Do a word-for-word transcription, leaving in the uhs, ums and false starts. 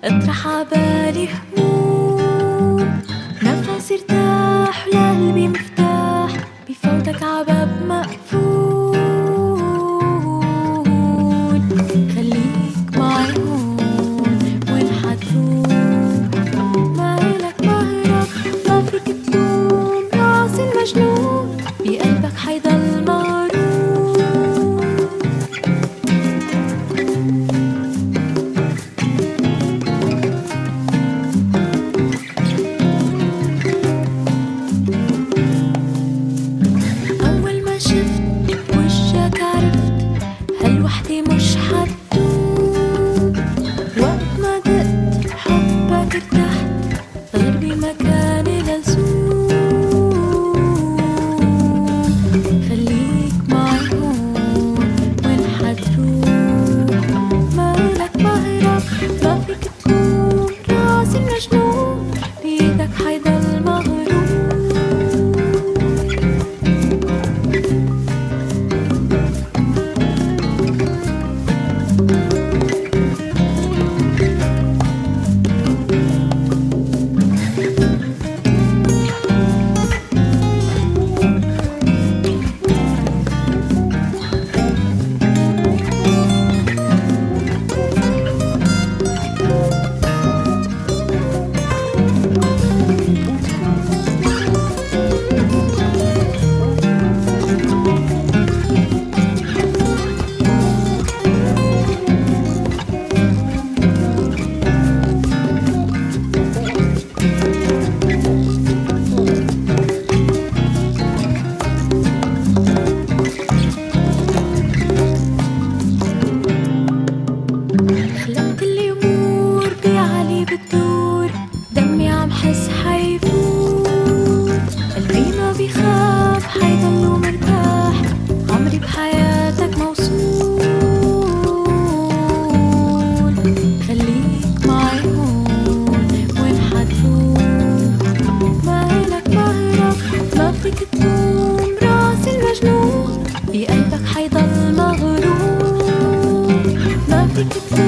اطرح عبالي هموم، نفسي ارتاح ولقلبي مفتاح، بفوتك عباب مقفول. خليك معي هون وين حتروح، ما إلك مهرب، ما فيك تلوم راسي المجنون، بقلبك حيضل مغروم. أول ما شفت وجهك عرفت هالوحدة مش حتدوم، وقت ما دقت حبك ارتحت، غير بمكاني لزوم. خليك معي هون وين حتروح، ما إلك مهرب، ما فيك تلوم راسي المجنون، بإيدك حيضل مغروم. خلقت الأمور بعلي بتدور، دمي عم حس حيفوت، قلبي ما بيخاف حيضل مرتاح، عمري بحياتك موصول. خليك معي هون وين حتروح، ما إلك مهرب، ما فيك تلوم راسي المجنون، بقلبك حيضل مغروم. ما فيك تلوم